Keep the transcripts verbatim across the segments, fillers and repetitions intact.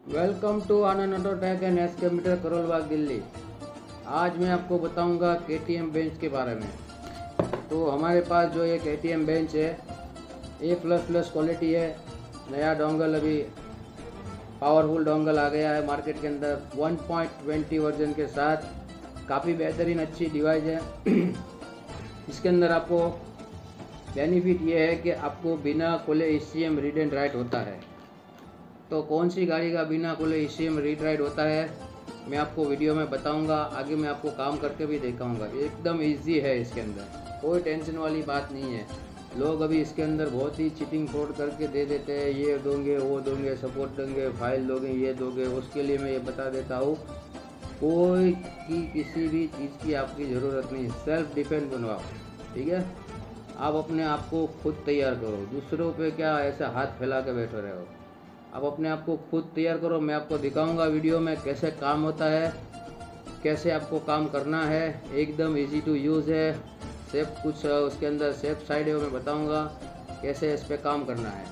Welcome to Anand auto tech and S K meter Karol Bagh Delhi. आज मैं आपको बताऊंगा के टी एम बेंच के बारे में। तो हमारे पास जो ये के टी एम बेंच है ए प्लस प्लस क्वालिटी है। नया डोंगल अभी पावरफुल डोंगल आ गया है मार्केट के अंदर one point two zero version के साथ। काफ़ी बेहतरीन अच्छी डिवाइस है। इसके अंदर आपको बेनिफिट ये है कि आपको बिना खोले E C M read and write होता है। तो कौन सी गाड़ी का बिना खोले E C M read write होता है मैं आपको वीडियो में बताऊंगा। आगे मैं आपको काम करके भी दिखाऊंगा। एकदम इजी है, इसके अंदर कोई टेंशन वाली बात नहीं है। लोग अभी इसके अंदर बहुत ही चीटिंग फ्रॉड करके दे देते हैं, ये दोगे वो दोगे सपोर्ट देंगे फाइल दोगे ये दोगे। उसके लिए मैं ये बता देता हूँ, कोई की किसी भी चीज़ की आपकी ज़रूरत नहीं। सेल्फ डिफेंस बनवाओ, ठीक है। आप अपने आप को खुद तैयार करो, दूसरों पे क्या ऐसे हाथ फैला के बैठे रहे हो। आप अपने आप को खुद तैयार करो। मैं आपको दिखाऊंगा वीडियो में कैसे काम होता है, कैसे आपको काम करना है। एकदम इजी टू यूज़ है। सेफ कुछ उसके अंदर सेफ साइड है, मैं बताऊंगा कैसे इस पर काम करना है।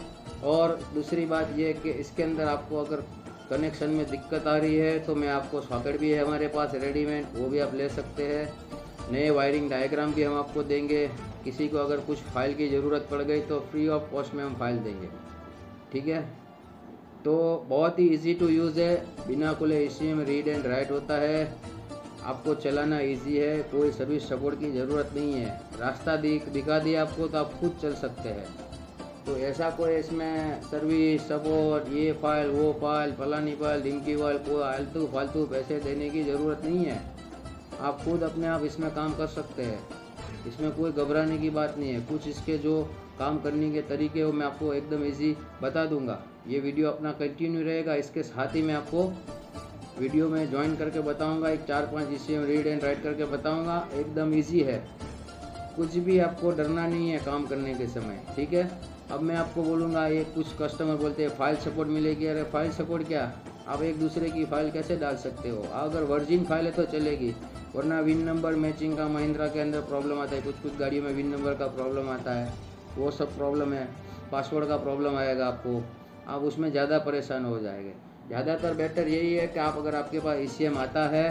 और दूसरी बात ये कि इसके अंदर आपको अगर कनेक्शन में दिक्कत आ रही है तो मैं आपको सॉकेट भी है हमारे पास रेडीमेड, वो भी आप ले सकते हैं। नए वायरिंग डायग्राम भी हम आपको देंगे। किसी को अगर कुछ फाइल की ज़रूरत पड़ गई तो फ्री ऑफ कॉस्ट में हम फाइल देंगे, ठीक है। तो बहुत ही इजी टू यूज़ है, बिना खुले E C M read and write होता है। आपको चलाना इजी है, कोई सर्विस सपोर्ट की ज़रूरत नहीं है। रास्ता दिख दिखा दिया आपको तो आप खुद चल सकते हैं। तो ऐसा कोई इसमें सर्विस सपोर्ट ये फाइल वो फाइल फलानी फाइल ढिमकी फाइल कोई आलतू फालतू पैसे देने की ज़रूरत नहीं है। आप खुद अपने आप इसमें काम कर सकते हैं। इसमें कोई घबराने की बात नहीं है। कुछ इसके जो काम करने के तरीके वो मैं आपको एकदम इजी बता दूंगा। ये वीडियो अपना कंटिन्यू रहेगा। इसके साथ ही मैं आपको वीडियो में ज्वाइन करके बताऊंगा, एक चार पांच E C M read and write करके बताऊंगा। एकदम इजी है, कुछ भी आपको डरना नहीं है काम करने के समय, ठीक है। अब मैं आपको बोलूँगा, ये कुछ कस्टमर बोलते हैं फाइल सपोर्ट मिलेगी। अरे फाइल सपोर्ट क्या, आप एक दूसरे की फाइल कैसे डाल सकते हो। अगर वर्जिन फाइल है तो चलेगी, वरना विन नंबर मैचिंग का महिंद्रा के अंदर प्रॉब्लम आता है। कुछ कुछ गाड़ियों में विन नंबर का प्रॉब्लम आता है, वो सब प्रॉब्लम है। पासवर्ड का प्रॉब्लम आएगा आपको, आप उसमें ज़्यादा परेशान हो जाएंगे। ज़्यादातर बेटर यही है कि आप अगर आपके पास ई सी एम आता है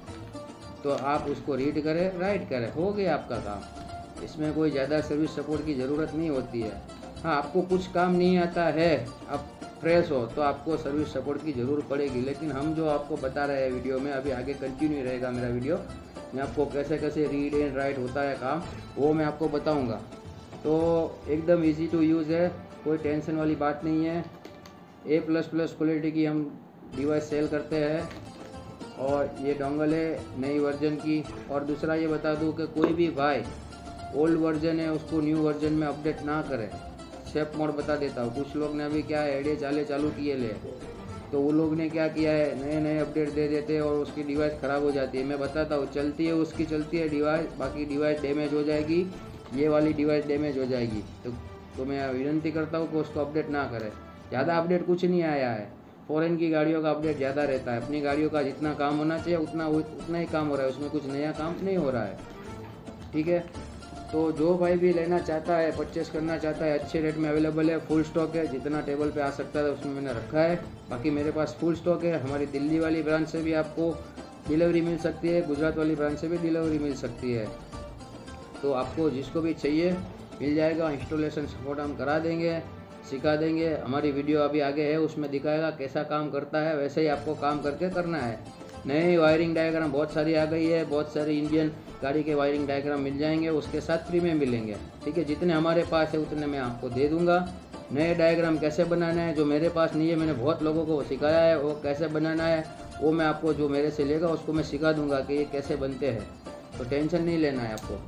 तो आप उसको रीड करें राइट करें, हो गया आपका काम। इसमें कोई ज़्यादा सर्विस सपोर्ट की ज़रूरत नहीं होती है। हाँ, आपको कुछ काम नहीं आता है, आप फ्रेश हो तो आपको सर्विस सपोर्ट की ज़रूरत पड़ेगी। लेकिन हम जो आपको बता रहे हैं वीडियो में, अभी आगे कंटिन्यू रहेगा मेरा वीडियो। मैं आपको कैसे कैसे रीड एंड राइट होता है काम, वो मैं आपको बताऊँगा। तो एकदम इजी टू यूज़ है, कोई टेंशन वाली बात नहीं है। ए प्लस प्लस क्वालिटी की हम डिवाइस सेल करते हैं और ये डोंगल है नई वर्जन की। और दूसरा ये बता दूं कि कोई भी भाई ओल्ड वर्जन है उसको न्यू वर्जन में अपडेट ना करें। सेफ मोड बता देता हूँ। कुछ लोग ने अभी क्या है आइडिया चाले चालू किए ले, तो वो लोग ने क्या किया है नए नए अपडेट दे देते हैं और उसकी डिवाइस ख़राब हो जाती है। मैं बताता हूँ, चलती है उसकी चलती है डिवाइस, बाकी डिवाइस डैमेज हो जाएगी, ये वाली डिवाइस डैमेज हो जाएगी। तो तो मैं विनती करता हूँ कि उसको अपडेट ना करें। ज़्यादा अपडेट कुछ नहीं आया है। फॉरेन की गाड़ियों का अपडेट ज़्यादा रहता है। अपनी गाड़ियों का जितना काम होना चाहिए उतना उतना ही काम हो रहा है, उसमें कुछ नया काम नहीं हो रहा है, ठीक है। तो जो भाई भी लेना चाहता है, परचेस करना चाहता है, अच्छे रेट में अवेलेबल है, फुल स्टॉक है। जितना टेबल पे आ सकता है उसमें मैंने रखा है। बाकी मेरे पास फुल स्टॉक है। हमारी दिल्ली वाली ब्रांच से भी आपको डिलीवरी मिल सकती है, गुजरात वाली ब्रांच से भी डिलीवरी मिल सकती है। तो आपको जिसको भी चाहिए मिल जाएगा। इंस्टॉलेशन सपोर्ट हम करा देंगे, सिखा देंगे। हमारी वीडियो अभी आगे है, उसमें दिखाएगा कैसा काम करता है। वैसे ही आपको काम करके करना है। नई वायरिंग डायग्राम बहुत सारी आ गई है, बहुत सारी इंडियन गाड़ी के वायरिंग डायग्राम मिल जाएंगे, उसके साथ फ्री में मिलेंगे, ठीक है। जितने हमारे पास है उतने मैं आपको दे दूंगा। नए डायग्राम कैसे बनाना है जो मेरे पास नहीं है, मैंने बहुत लोगों को सिखाया है, वो कैसे बनाना है वो मैं आपको जो मेरे से लेगा उसको मैं सिखा दूंगा कि ये कैसे बनते हैं। तो टेंशन नहीं लेना है आपको।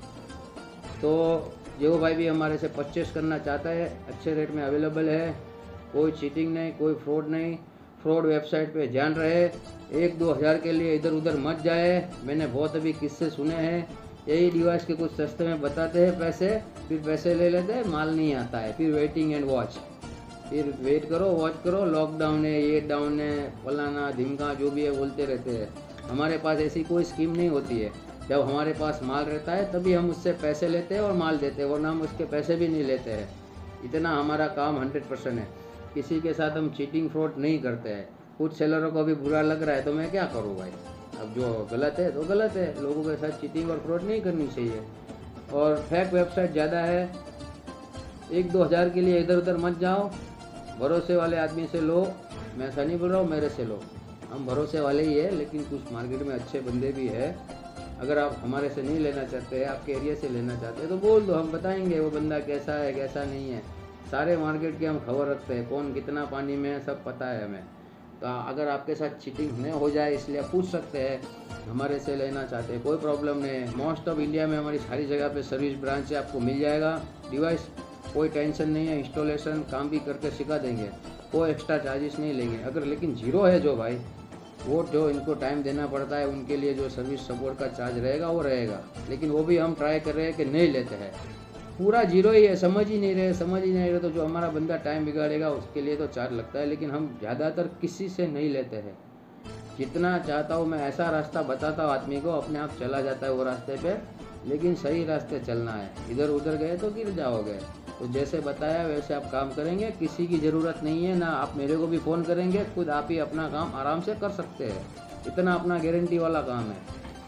तो जो भाई भी हमारे से परचेस करना चाहता है, अच्छे रेट में अवेलेबल है। कोई चीटिंग नहीं, कोई फ्रॉड नहीं। फ्रॉड वेबसाइट पे ध्यान रहे, एक दो हज़ार के लिए इधर उधर मत जाए। मैंने बहुत अभी किस्से सुने हैं, यही डिवाइस के कुछ सस्ते में बताते हैं पैसे, फिर पैसे ले लेते हैं, माल नहीं आता है, फिर वेटिंग एंड वॉच। फिर वेट करो, वॉच करो, लॉकडाउन है, ये डाउन है, फलाना ढिमका जो भी है बोलते रहते हैं। हमारे पास ऐसी कोई स्कीम नहीं होती है। जब हमारे पास माल रहता है तभी हम उससे पैसे लेते हैं और माल देते हैं, वरना हम उसके पैसे भी नहीं लेते हैं। इतना हमारा काम हंड्रेड परसेंट है। किसी के साथ हम चीटिंग फ्रॉड नहीं करते हैं। कुछ सेलरों को भी बुरा लग रहा है तो मैं क्या करूँ भाई, अब जो गलत है तो गलत है, लोगों के साथ चीटिंग और फ्रॉड नहीं करनी चाहिए। और फेक वेबसाइट ज़्यादा है, एक दो हज़ार के लिए इधर उधर मत जाओ, भरोसे वाले आदमी से लो। मैं ऐसा नहीं बोल रहा हूँ मेरे से लो, हम भरोसे वाले ही है, लेकिन कुछ मार्केट में अच्छे बंदे भी है। अगर आप हमारे से नहीं लेना चाहते हैं, आपके एरिया से लेना चाहते हैं तो बोल दो, हम बताएंगे वो बंदा कैसा है कैसा नहीं है। सारे मार्केट की हम खबर रखते हैं, कौन कितना पानी में है सब पता है हमें। तो अगर आपके साथ चीटिंग न हो जाए इसलिए आप पूछ सकते हैं, हमारे से लेना चाहते हैं कोई प्रॉब्लम नहीं है। मोस्ट ऑफ इंडिया में हमारी सारी जगह पे सर्विस ब्रांच है, आपको मिल जाएगा डिवाइस, कोई टेंशन नहीं है। इंस्टॉलेशन काम भी करके सिखा देंगे, कोई एक्स्ट्रा चार्जेस नहीं लेंगे। अगर लेकिन जीरो है जो भाई, वो जो इनको टाइम देना पड़ता है, उनके लिए जो सर्विस सपोर्ट का चार्ज रहेगा वो रहेगा, लेकिन वो भी हम ट्राई कर रहे हैं कि नहीं लेते हैं। पूरा जीरो ही है, समझ ही नहीं रहे समझ ही नहीं रहे तो जो हमारा बंदा टाइम बिगाड़ेगा उसके लिए तो चार्ज लगता है, लेकिन हम ज़्यादातर किसी से नहीं लेते हैं। जितना चाहता हूँ मैं ऐसा रास्ता बताता हूँ आदमी को, अपने आप चला जाता है वो रास्ते पे, लेकिन सही रास्ते चलना है। इधर उधर गए तो गिर जाओगे। तो जैसे बताया वैसे आप काम करेंगे, किसी की ज़रूरत नहीं है ना, आप मेरे को भी फ़ोन करेंगे, खुद आप ही अपना काम आराम से कर सकते हैं। इतना अपना गारंटी वाला काम है।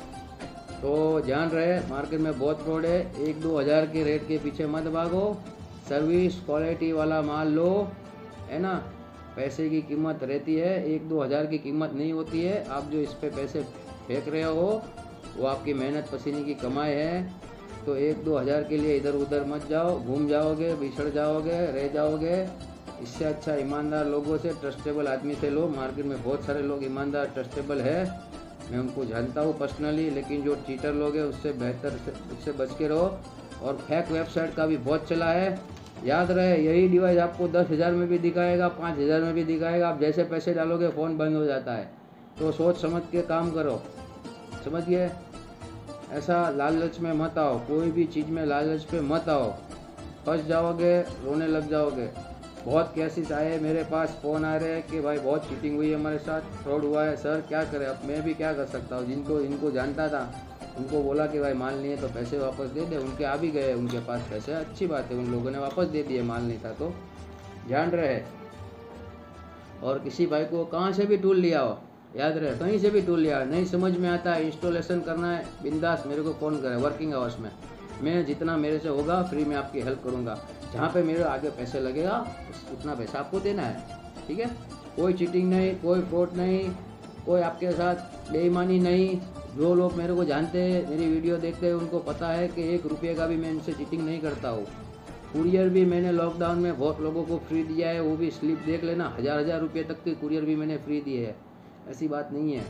तो ध्यान रहे, मार्केट में बहुत फ्रॉड है, एक दो हज़ार के रेट के पीछे मत भागो, सर्विस क्वालिटी वाला माल लो, है ना। पैसे की कीमत रहती है, एक दो हज़ार की कीमत नहीं होती है। आप जो इस पे पैसे फेंक रहे हो वो आपकी मेहनत पसीने की कमाई है। तो एक दो हज़ार के लिए इधर उधर मत जाओ, घूम जाओगे, बिछड़ जाओगे, रह जाओगे। इससे अच्छा ईमानदार लोगों से, ट्रस्टेबल आदमी से लो। मार्केट में बहुत सारे लोग ईमानदार ट्रस्टेबल है, मैं उनको जानता हूँ पर्सनली, लेकिन जो चीटर लोग हैं उससे बेहतर से उससे बच के रहो। और फेक वेबसाइट का भी बहुत चला है, याद रहे यही डिवाइस आपको दस हज़ार में भी दिखाएगा, पाँच हज़ार में भी दिखाएगा। आप जैसे पैसे डालोगे फ़ोन बंद हो जाता है। तो सोच समझ के काम करो, समझिए। ऐसा लालच में मत आओ, कोई भी चीज़ में लालच पे मत आओ, फंस जाओगे, रोने लग जाओगे। बहुत केसेस आए मेरे पास, फ़ोन आ रहे हैं कि भाई बहुत चीटिंग हुई है हमारे साथ, फ्रॉड हुआ है। सर क्या करें, अब मैं भी क्या कर सकता हूँ। जिनको इनको जानता था उनको बोला कि भाई माल नहीं है तो पैसे वापस दे दे, उनके आ भी गए उनके पास पैसे, अच्छी बात है, उन लोगों ने वापस दे दिए, माल नहीं था तो। ध्यान रहे। और किसी भाई को कहाँ से भी टूल लिया हो, याद रहे, कहीं से भी टूल लिया नहीं समझ में आता है, इंस्टॉलेशन करना है, बिंदास मेरे को फ़ोन करें वर्किंग आवर्स में। मैं जितना मेरे से होगा फ्री में आपकी हेल्प करूँगा। जहाँ पे मेरे आगे पैसे लगेगा उतना पैसा आपको देना है, ठीक है। कोई चीटिंग नहीं, कोई फ्रॉड नहीं, कोई आपके साथ बेईमानी नहीं। जो लोग मेरे को जानते हैं, मेरी वीडियो देखते हैं, उनको पता है कि एक रुपये का भी मैं इनसे चीटिंग नहीं करता हूँ। कुरियर भी मैंने लॉकडाउन में बहुत लोगों को फ्री दिया है, वो भी स्लिप देख लेना, हज़ार हज़ार रुपये तक के कुरियर भी मैंने फ्री दिए है, ऐसी बात नहीं है।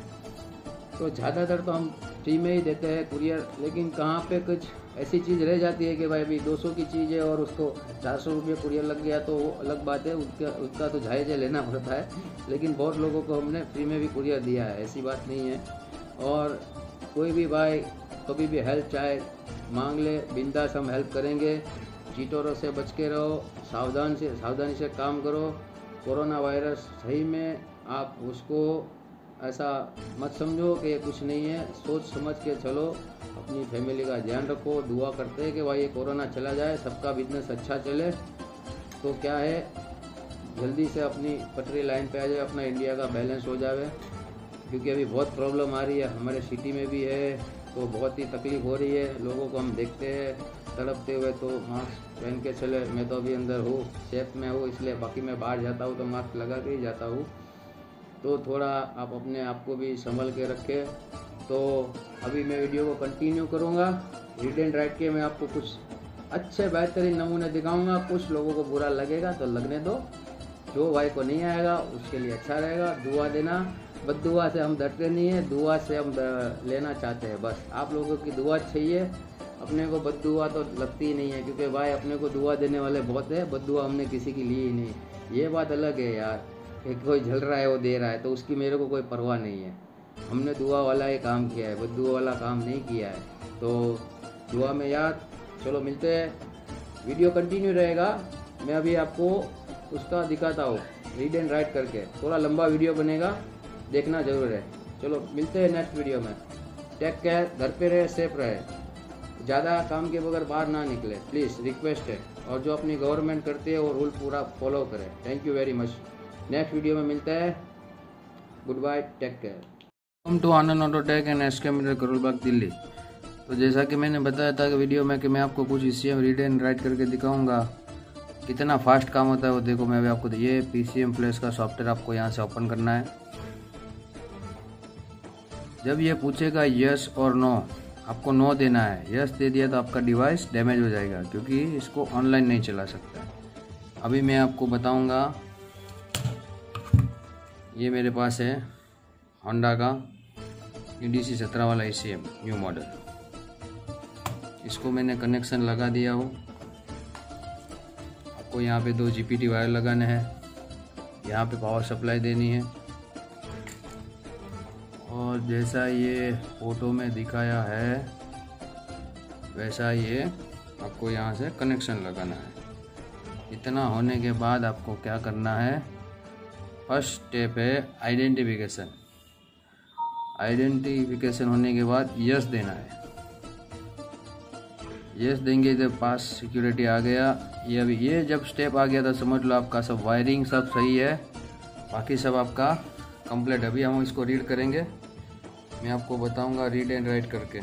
तो ज़्यादातर तो हम फ्री में ही देते हैं कुरियर, लेकिन कहाँ पे कुछ ऐसी चीज़ रह जाती है कि भाई अभी दो सौ की चीज़ है और उसको चार सौ रुपये कुरियर लग गया तो वो अलग बात है, उसका उसका तो जायज़ लेना पड़ता है। लेकिन बहुत लोगों को हमने फ्री में भी कुरियर दिया है, ऐसी बात नहीं है। और कोई भी भाई कभी भी हेल्प चाहे मांग ले, बिंदास हम हेल्प करेंगे। चीटरों से बच के रहो, सावधान से सावधानी से काम करो। कोरोना वायरस सही में आप उसको ऐसा मत समझो कि ये कुछ नहीं है, सोच समझ के चलो, अपनी फैमिली का ध्यान रखो। दुआ करते हैं कि भाई ये कोरोना चला जाए, सबका बिजनेस अच्छा चले, तो क्या है जल्दी से अपनी पटरी लाइन पे आ जाए, अपना इंडिया का बैलेंस हो जाए। क्योंकि अभी बहुत प्रॉब्लम आ रही है, हमारे सिटी में भी है, तो बहुत ही तकलीफ़ हो रही है लोगों को। हम देखते हैं तड़पते हुए, तो मास्क पहन के चले। मैं तो अभी अंदर हूँ, सेफ में हूँ, इसलिए बाकी मैं बाहर जाता हूँ तो मास्क लगा के ही जाता हूँ। तो थोड़ा आप अपने आप को भी संभल के रखें। तो अभी मैं वीडियो को कंटिन्यू करूँगा। रीड एंड राइट के मैं आपको कुछ अच्छे बेहतरीन नमूने दिखाऊँगा। कुछ लोगों को बुरा लगेगा तो लगने दो, जो भाई को नहीं आएगा उसके लिए अच्छा रहेगा। दुआ देना, बद दुआ से हम डरते नहीं है, दुआ से हम लेना चाहते हैं। बस आप लोगों की दुआ चाहिए, अपने को बद दुआ तो लगती ही नहीं है, क्योंकि भाई अपने को दुआ देने वाले बहुत है, बद दुआ हमने किसी की ली ही नहीं। ये बात अलग है यार, कि कोई झल रहा है वो दे रहा है तो उसकी मेरे को कोई परवाह नहीं है। हमने दुआ वाला ही काम किया है, बद दुआ वाला काम नहीं किया है। तो दुआ में याद। चलो मिलते हैं, वीडियो कंटिन्यू रहेगा। मैं अभी आपको उसका दिखाता हूँ रीड एंड राइट करके, थोड़ा लंबा वीडियो बनेगा, देखना जरूर है। चलो मिलते हैं नेक्स्ट वीडियो में। टेक केयर, घर पे रहे, सेफ रहे, ज़्यादा काम के बगैर बाहर ना निकले, प्लीज़ रिक्वेस्ट है। और जो अपनी गवर्नमेंट करती है वो रूल पूरा फॉलो करें। Thank you very much. Next video में मिलता है। Good bye, take care. Welcome to Anand auto tech and SK meter Karol Bagh Delhi. तो जैसा कि मैंने बताया था कि वीडियो में कि मैं आपको कुछ ईसीएम रीड एंड राइट करके दिखाऊंगा कितना फास्ट काम होता है वो देखो। मैं भी आपको ये पीसीएम प्लस का सॉफ्टवेयर आपको यहाँ से ओपन करना है। जब ये पूछेगा यस और नो, आपको नो देना है। यस दे दिया तो आपका डिवाइस डैमेज हो जाएगा क्योंकि इसको ऑनलाइन नहीं चला सकता। अभी मैं आपको बताऊंगा, ये मेरे पास है होंडा का ई डी सी सत्रह वाला ईसीएम न्यू मॉडल। इसको मैंने कनेक्शन लगा दिया हो। आपको यहाँ पे दो जीपीटी वायर लगाने हैं, यहाँ पे पावर सप्लाई देनी है और जैसा ये फोटो में दिखाया है वैसा ये आपको यहाँ से कनेक्शन लगाना है। इतना होने के बाद आपको क्या करना है, फर्स्ट स्टेप है आइडेंटिफिकेशन। आइडेंटिफिकेशन होने के बाद यस देना है। यस देंगे तो पास सिक्योरिटी आ गया। ये अभी ये जब स्टेप आ गया तो समझ लो आपका सब वायरिंग सब सही है, बाकी सब आपका कंप्लीट। अभी हम इसको रीड करेंगे, मैं आपको बताऊंगा रीड एंड राइट करके।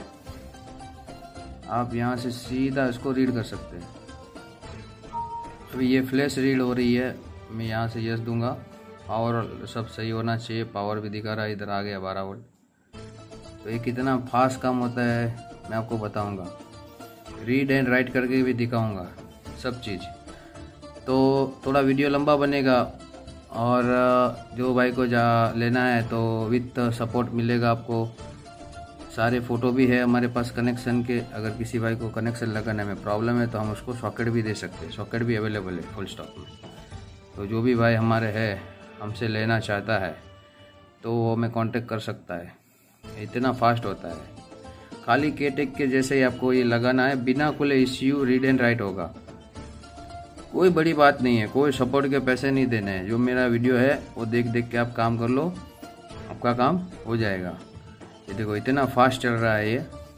आप यहाँ से सीधा इसको रीड कर सकते हैं। अभी ये फ्लैश रीड हो रही है, मैं यहाँ से यस दूंगा। पावर सब सही होना चाहिए, पावर भी दिखा रहा है, इधर आ गया बारह वोल्ट। तो ये कितना फास्ट काम होता है मैं आपको बताऊंगा, रीड एंड राइट करके भी दिखाऊंगा सब चीज़। तो थोड़ा वीडियो लंबा बनेगा और जो भाई को जा लेना है तो विथ सपोर्ट मिलेगा आपको। सारे फ़ोटो भी है हमारे पास कनेक्शन के। अगर किसी भाई को कनेक्शन लगाने में प्रॉब्लम है तो हम उसको सॉकेट भी दे सकते हैं, सॉकेट भी अवेलेबल है फुल स्टॉक में। तो जो भी भाई हमारे है हमसे लेना चाहता है तो वो हमें कांटेक्ट कर सकता है। इतना फास्ट होता है। खाली केटेक के जैसे ही आपको ये लगाना है, बिना खुले ईसीयू रीड एंड राइट होगा। कोई बड़ी बात नहीं है, कोई सपोर्ट के पैसे नहीं देने हैं। जो मेरा वीडियो है वो देख देख के आप काम कर लो, आपका काम हो जाएगा। ये देखो इतना फास्ट चल रहा है ये।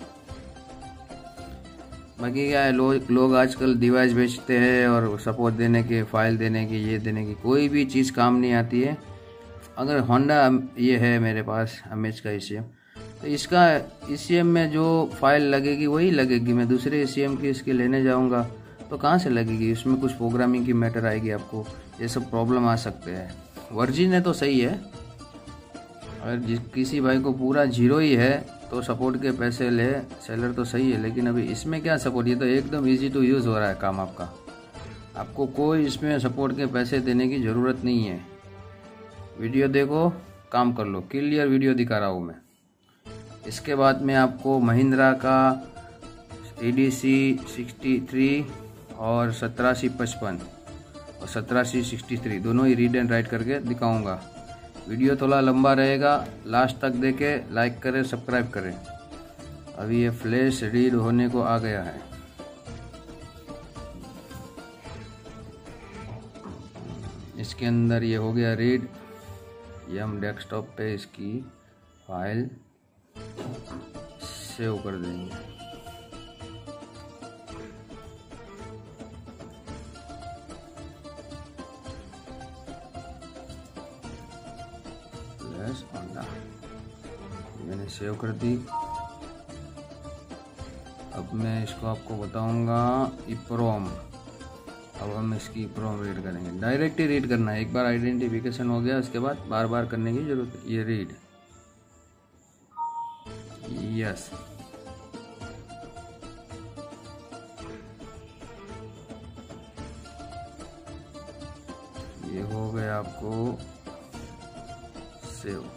बाकी क्या है, लोग लोग आजकल डिवाइस बेचते हैं और सपोर्ट देने के, फाइल देने की, ये देने की कोई भी चीज़ काम नहीं आती है। अगर होंडा ये है मेरे पास एमएच का ईसीएम, तो इसका ईसीएम में जो फाइल लगेगी वही लगेगी। मैं दूसरे ईसीएम की इसके लेने जाऊंगा तो कहाँ से लगेगी, इसमें कुछ प्रोग्रामिंग की मैटर आएगी, आपको ये सब प्रॉब्लम आ सकते हैं। वर्जिन है तो सही है। अगर जिस किसी भाई को पूरा जीरो ही है तो सपोर्ट के पैसे ले, सेलर तो सही है। लेकिन अभी इसमें क्या सपोर्ट, ये तो एकदम इजी टू यूज़ हो रहा है काम आपका। आपको कोई इसमें सपोर्ट के पैसे देने की ज़रूरत नहीं है। वीडियो देखो, काम कर लो, क्लियर वीडियो दिखा रहा हूँ मैं। इसके बाद में आपको महिंद्रा का E D C sixty three और सत्रह सी पचपन और सत्रह सी सिक्सटी थ्री दोनों ही रीड एंड राइट करके दिखाऊंगा। वीडियो थोड़ा लंबा रहेगा, लास्ट तक देखे, लाइक करें, सब्सक्राइब करें। अभी ये फ्लैश रीड होने को आ गया है। इसके अंदर ये हो गया रीड। ये हम डेस्कटॉप पे इसकी फाइल सेव कर देंगे। प्लस होंडा मैंने सेव कर दी। अब मैं इसको आपको बताऊंगा इप्रोम। अब हम इसकी इप्रोम रीड करेंगे। डायरेक्ट ही रीड करना है। एक बार आइडेंटिफिकेशन हो गया उसके बाद बार बार करने की जरूरत है। ये रीड यस, ये हो गया आपको सेव।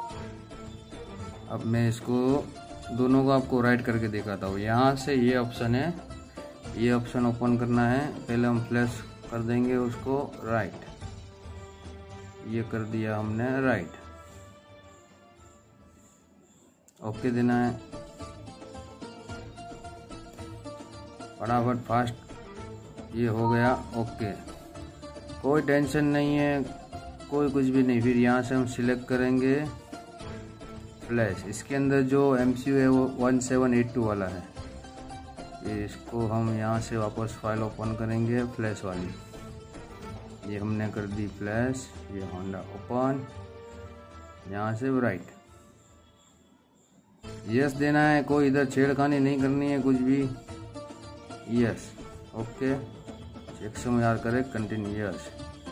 अब मैं इसको दोनों को आपको राइट करके दिखाता हूँ। यहाँ से ये ऑप्शन है, ये ऑप्शन ओपन करना है। पहले हम फ्लैश कर देंगे उसको राइट। ये कर दिया हमने राइट, ओके देना है। फटाफट फास्ट ये हो गया ओके। कोई टेंशन नहीं है, कोई कुछ भी नहीं। फिर यहाँ से हम सिलेक्ट करेंगे फ्लैश। इसके अंदर जो एमसीयू है वो वन सेवन एट टू वाला है। फिर इसको हम यहाँ से वापस फाइल ओपन करेंगे फ्लैश वाली। ये हमने कर दी फ्लैश, ये होंडा ओपन, यहाँ से राइट यस देना है, कोई इधर छेड़खानी नहीं करनी है कुछ भी। यस ओके, चेक में यार करे कंटिन्यू यस।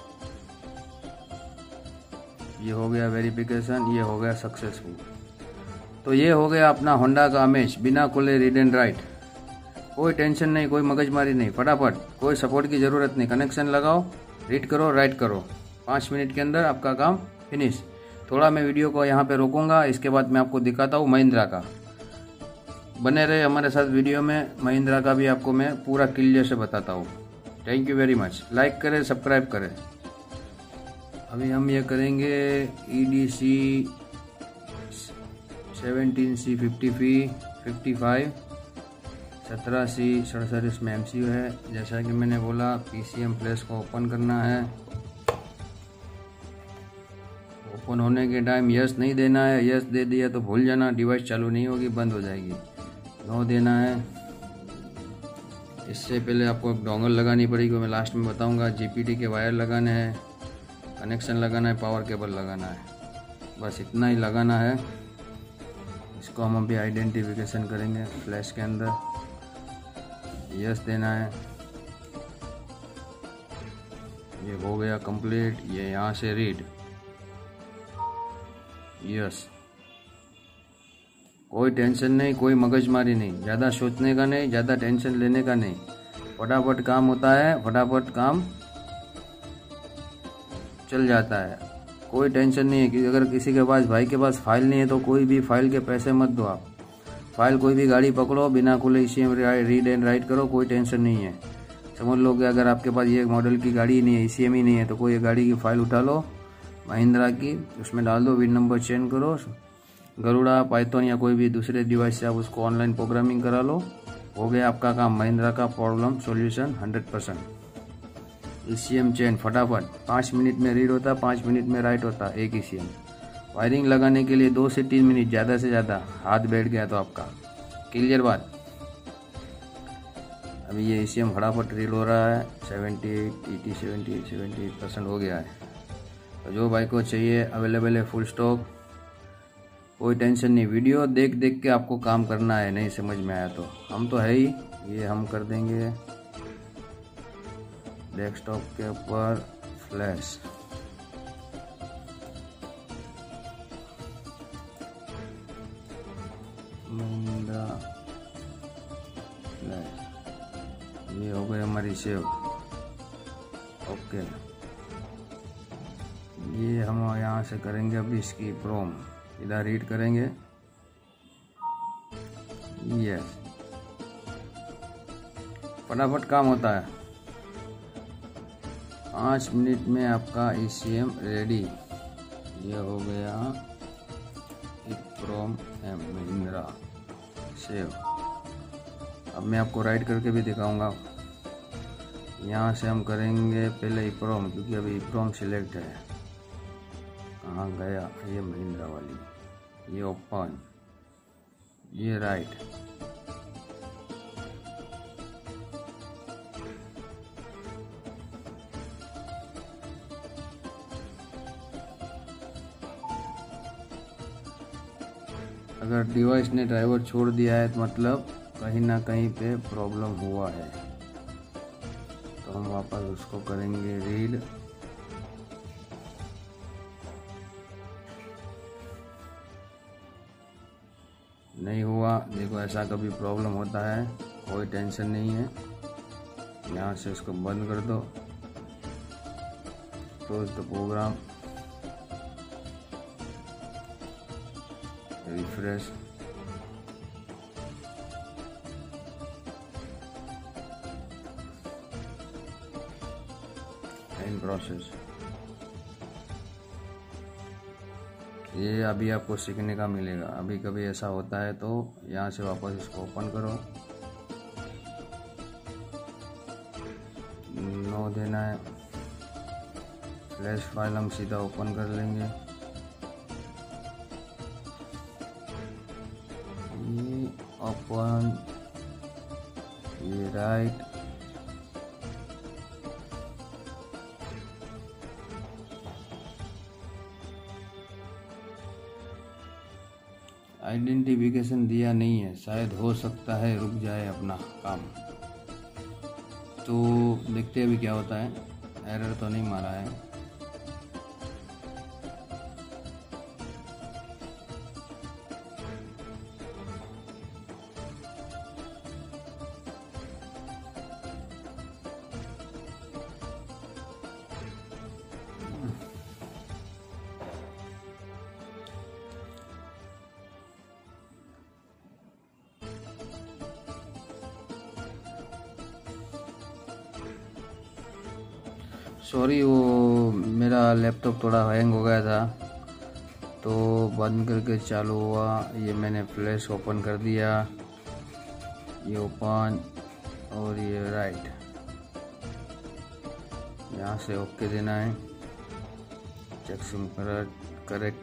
ये हो गया वेरिफिकेशन, ये हो गया सक्सेसफुल। तो ये हो गया अपना होंडा का अमेज बिना खुले रीड एंड राइट। कोई टेंशन नहीं, कोई मगजमारी नहीं, फटाफट, कोई सपोर्ट की ज़रूरत नहीं। कनेक्शन लगाओ, रीड करो, राइट करो, पाँच मिनट के अंदर आपका काम फिनिश। थोड़ा मैं वीडियो को यहाँ पे रोकूंगा, इसके बाद मैं आपको दिखाता हूँ महिंद्रा का। बने रहे हमारे साथ वीडियो में, महिंद्रा का भी आपको मैं पूरा क्लियर से बताता हूँ। Thank you very much. Like करें, सब्सक्राइब करें। अभी हम ये करेंगे E D C seventeen C fifty फी फिफ्टी फाइव सत्रह सी सड़सठ इसमें एम सी यू है। जैसा कि मैंने बोला पी सी एम प्लेस को ओपन करना है। ओपन होने के टाइम यस नहीं देना है, यस दे दिया तो भूल जाना, डिवाइस चालू नहीं होगी, बंद हो जाएगी। नो देना है। इससे पहले आपको एक डोंगल लगानी पड़ेगी, मैं लास्ट में बताऊंगा। जी पी टी के वायर लगाने हैं, कनेक्शन लगाना है, पावर केबल लगाना है, बस इतना ही लगाना है। इसको हम अभी आइडेंटिफिकेशन करेंगे फ्लैश के अंदर। यस देना है। ये हो गया कंप्लीट। ये यहाँ से रीड यस। कोई टेंशन नहीं, कोई मगजमारी नहीं, ज़्यादा सोचने का नहीं, ज़्यादा टेंशन लेने का नहीं। फटाफट काम होता है, फटाफट काम चल जाता है। कोई टेंशन नहीं है कि अगर किसी के पास, भाई के पास फाइल नहीं है तो कोई भी फाइल के पैसे मत दो आप। फाइल कोई भी गाड़ी पकड़ो, बिना खुले E C M read and write करो, कोई टेंशन नहीं है। समझ लो कि अगर आपके पास ये मॉडल की गाड़ी ही नहीं है, ई सी एम ही नहीं है, तो कोई गाड़ी की फाइल उठा लो महिंद्रा की, उसमें डाल दो, विन नंबर चेंज करो, गरुड़ा, पाइथन या कोई भी दूसरे डिवाइस से आप उसको ऑनलाइन प्रोग्रामिंग करा लो। हो गया आपका काम। महिंद्रा का problem solution hundred percent. E C M change फटाफट, पाँच मिनट में रीड होता, पाँच मिनट में राइट होता एक ई सी एम। वायरिंग लगाने के लिए दो से तीन मिनट, ज़्यादा से ज़्यादा। हाथ बैठ गया तो आपका क्लियर बात। अभी ये ई सी एम फटाफट रीड हो रहा है। Seventy eight E T seventy eight seventy eight percent हो गया है। तो जो भाई को चाहिए अवेलेबल है, फुल स्टॉक, कोई टेंशन नहीं। वीडियो देख देख के आपको काम करना है, नहीं समझ में आया तो हम तो है ही, ये हम कर देंगे डेस्कटॉप के ऊपर फ्लैश। महिंद्रा फ्लैश, ये हो गई हमारी सेव। ओके, ये हम यहाँ से करेंगे अभी इसकी प्रोम, इधर रीड करेंगे। यस, फटाफट काम होता है। पाँच मिनट में आपका ई सी एम रेडी। ये हो गया प्रोम एम महिंद्रा सेव। अब मैं आपको राइट करके भी दिखाऊंगा। यहाँ से हम करेंगे पहले ई प्रोम, क्योंकि अभी ई प्रोम सिलेक्ट है। कहाँ गया ये महिंद्रा वाली, ये ओपन, ये राइट। अगर डिवाइस ने ड्राइवर छोड़ दिया है तो मतलब कहीं ना कहीं पे प्रॉब्लम हुआ है। तो हम वापस उसको करेंगे रीड। नहीं हुआ, देखो ऐसा कभी प्रॉब्लम होता है, कोई टेंशन नहीं है। यहाँ से इसको बंद कर दो, close the program, refresh. In process. ये अभी आपको सीखने का मिलेगा। अभी कभी ऐसा होता है तो यहाँ से वापस इसको ओपन करो, नो देना है। फ्लैश फाइल हम सीधा ओपन कर लेंगे। ये ओपन राइट। आइडेंटिफिकेशन दिया नहीं है, शायद हो सकता है रुक जाए अपना काम। तो देखते हैं अभी क्या होता है। एरर तो नहीं मारा है। सॉरी, वो मेरा लैपटॉप थोड़ा हैंग हो गया था तो बंद करके चालू हुआ। ये मैंने फ्लैश ओपन कर दिया, ये ओपन और ये राइट, यहाँ से ओके देना है। चेकसम करेक्ट,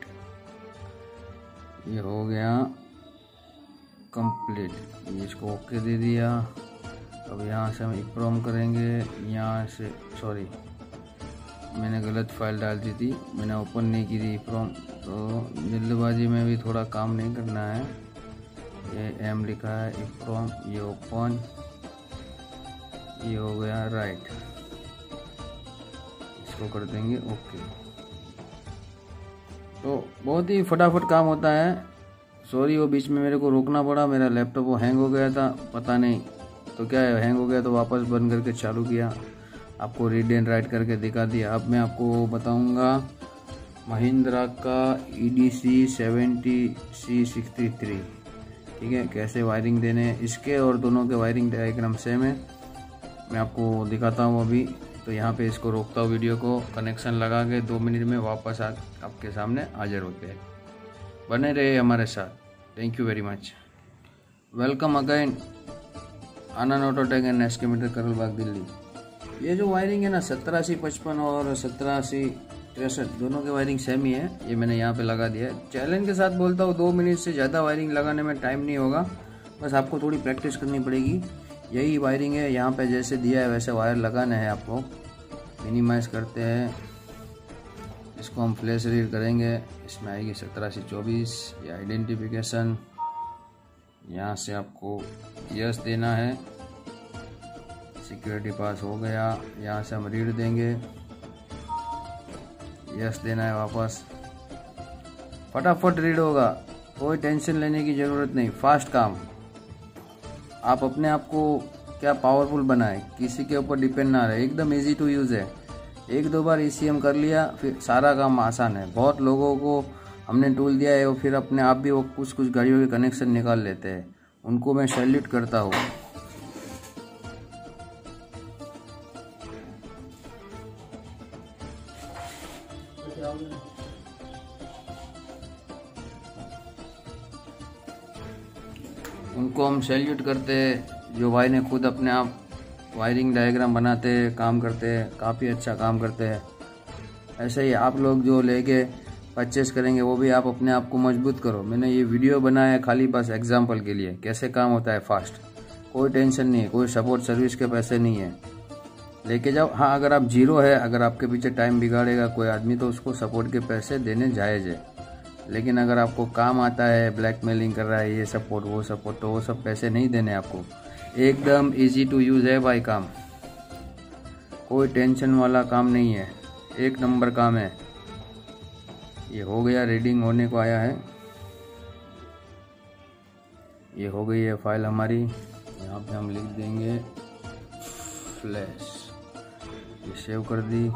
ये हो गया कंप्लीट। ये इसको ओके दे दिया। अब यहाँ से हम इप्रोम करेंगे। यहाँ से सॉरी, मैंने गलत फाइल डाल दी थी, मैंने ओपन नहीं की थी इप्रोम। तो जल्दबाजी में भी थोड़ा काम नहीं करना है। ये एम लिखा है इप्रोम, ये ओपन, ये हो गया राइट। इसको कर देंगे ओके। तो बहुत ही फटाफट काम होता है। सॉरी, वो बीच में मेरे को रोकना पड़ा, मेरा लैपटॉप वो हैंग हो गया था, पता नहीं तो क्या है, हैंग हो गया तो वापस बंद करके चालू किया, आपको रीड एंड राइट करके दिखा दिया। अब मैं आपको बताऊंगा महिंद्रा का E D C seventy C sixty three, ठीक है, कैसे वायरिंग देने हैं। इसके और दोनों के वायरिंग डायग्राम सेम है, मैं आपको दिखाता हूँ अभी। तो यहाँ पे इसको रोकता हूँ वीडियो को, कनेक्शन लगा के दो मिनट में वापस आ, आपके सामने हाजिर होते हैं। बने रहे हमारे साथ। Thank you very much. Welcome again Anand autotech and SK meter, Karol Bagh, Delhi. ये जो वायरिंग है ना, सत्रह अस्सी पचपन और सत्रह अस्सी तिरसठ दोनों के वायरिंग सेम ही है। ये मैंने यहाँ पे लगा दिया है। चैलेंज के साथ बोलता हूँ, दो मिनट से ज़्यादा वायरिंग लगाने में टाइम नहीं होगा, बस आपको थोड़ी प्रैक्टिस करनी पड़ेगी। यही वायरिंग है, यहाँ पे जैसे दिया है वैसे वायर लगाना है आपको। मिनिमाइज करते हैं, इसको हम फ्लैश रीड करेंगे, इसमें आएगी सत्रह अस्सी चौबीस। ये आइडेंटिफिकेशन, यहाँ से आपको यस देना है, सिक्योरिटी पास हो गया। यहाँ से हम रीड देंगे, यस देना है वापस। फटाफट रीड होगा, कोई टेंशन लेने की ज़रूरत नहीं, फास्ट काम। आप अपने आप को क्या पावरफुल बनाए, किसी के ऊपर डिपेंड ना रहे, एकदम इजी टू यूज़ है। एक दो बार ई सी एम कर लिया, फिर सारा काम आसान है। बहुत लोगों को हमने टूल दिया है, वो फिर अपने आप भी वो कुछ कुछ गाड़ियों के कनेक्शन निकाल लेते हैं, उनको मैं सैल्यूट करता हूँ। उनको हम सैल्यूट करते हैं जो भाई ने खुद अपने आप वायरिंग डायग्राम बनाते हैं, काम करते हैं, काफ़ी अच्छा काम करते हैं। ऐसे ही आप लोग जो लेके परचेस करेंगे वो भी आप अपने आप को मजबूत करो। मैंने ये वीडियो बनाया है खाली बस एग्जांपल के लिए, कैसे काम होता है फास्ट। कोई टेंशन नहीं है, कोई सपोर्ट सर्विस के पैसे नहीं है, लेके जाओ। हाँ, अगर आप जीरो है, अगर आपके पीछे टाइम बिगाड़ेगा कोई आदमी तो उसको सपोर्ट के पैसे देने जायज़ है। लेकिन अगर आपको काम आता है, ब्लैकमेलिंग कर रहा है, ये सपोर्ट वो सपोर्ट, तो वो सब पैसे नहीं देने आपको। एकदम इजी टू यूज़ है भाई काम, कोई टेंशन वाला काम नहीं है, एक नंबर काम है। ये हो गया, रीडिंग होने को आया है, ये हो गई है फाइल हमारी। यहाँ पे हम लिख देंगे फ्लैश, ये सेव कर दी,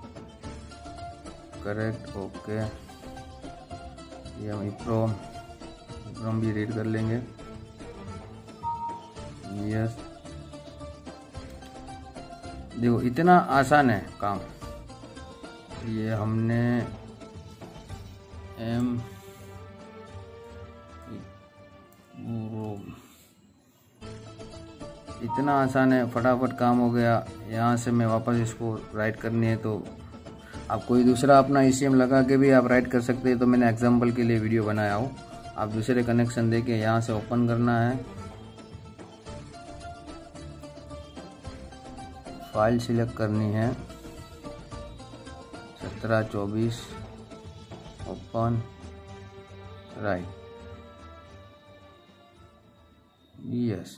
करेक्ट, ओके। ये हम इप्रोम इप्रोम भी रीड कर लेंगे, यस। देखो इतना आसान है काम। ये हमने एम इतना आसान है, फटाफट काम हो गया। यहाँ से मैं वापस इसको राइट करनी है तो आप कोई दूसरा अपना ई सी एम लगा के भी आप राइट कर सकते हैं। तो मैंने एग्जांपल के लिए वीडियो बनाया हूँ, आप दूसरे कनेक्शन देके यहाँ से ओपन करना है। फाइल सिलेक्ट करनी है, सत्रह चौबीस, ओपन, राइट, यस,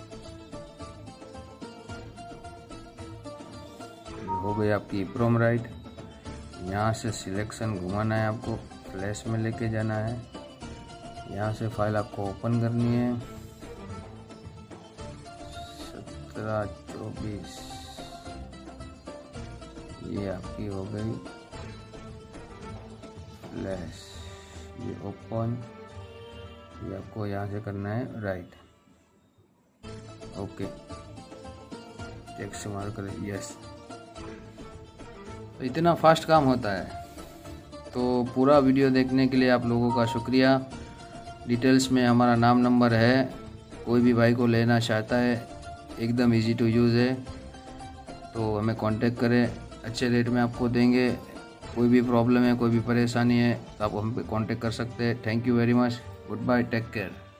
हो गई आपकी ईप्रोम राइट। यहाँ से सिलेक्शन घुमाना है, आपको फ्लैश में लेके जाना है, यहाँ से फाइल आपको ओपन करनी है, सत्रह चौबीस, ये आपकी हो गई फ्लैश, ये ओपन, ये आपको यहाँ से करना है राइट, ओके, टेक्स्ट मार्क करें, यस। तो इतना फास्ट काम होता है। तो पूरा वीडियो देखने के लिए आप लोगों का शुक्रिया। डिटेल्स में हमारा नाम नंबर है, कोई भी भाई को लेना चाहता है, एकदम इजी टू यूज़ है, तो हमें कांटेक्ट करें, अच्छे रेट में आपको देंगे। कोई भी प्रॉब्लम है, कोई भी परेशानी है तो आप हम पे कांटेक्ट कर सकते हैं। Thank you very much, good bye, take care.